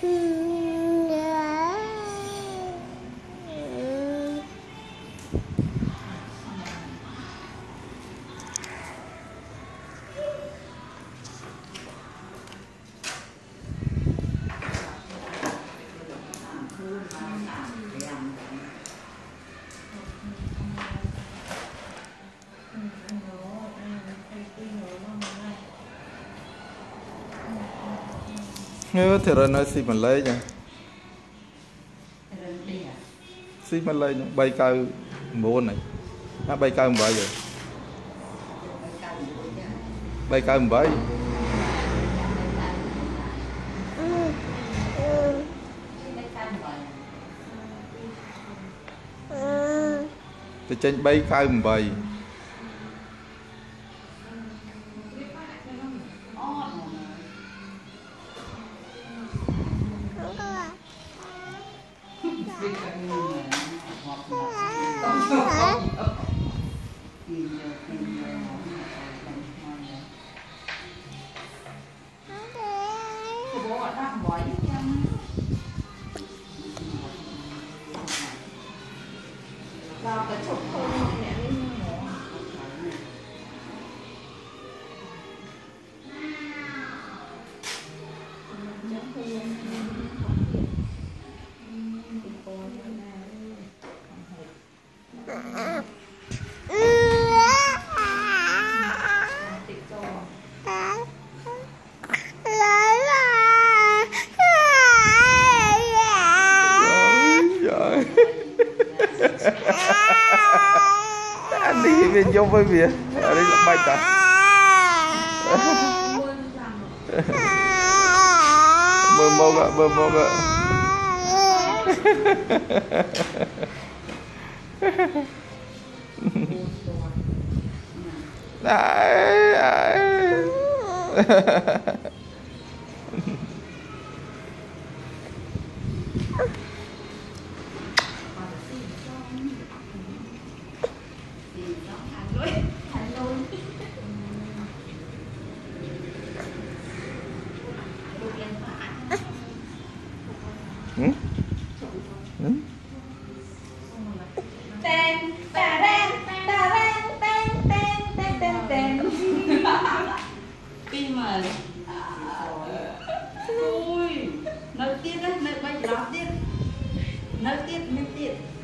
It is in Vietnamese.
nhớ thì rồi nói xí mình lấy nha xí mình lấy bay cao muôn này nó bay cao vậy rồi bay cao vậy thì trên bay cao vậy anh đi về vô với việc ở đây là bay ta mơ mơ ạ Pin mà ui nói tiếp đấy, nói bây giờ nói tiếp nói tiếp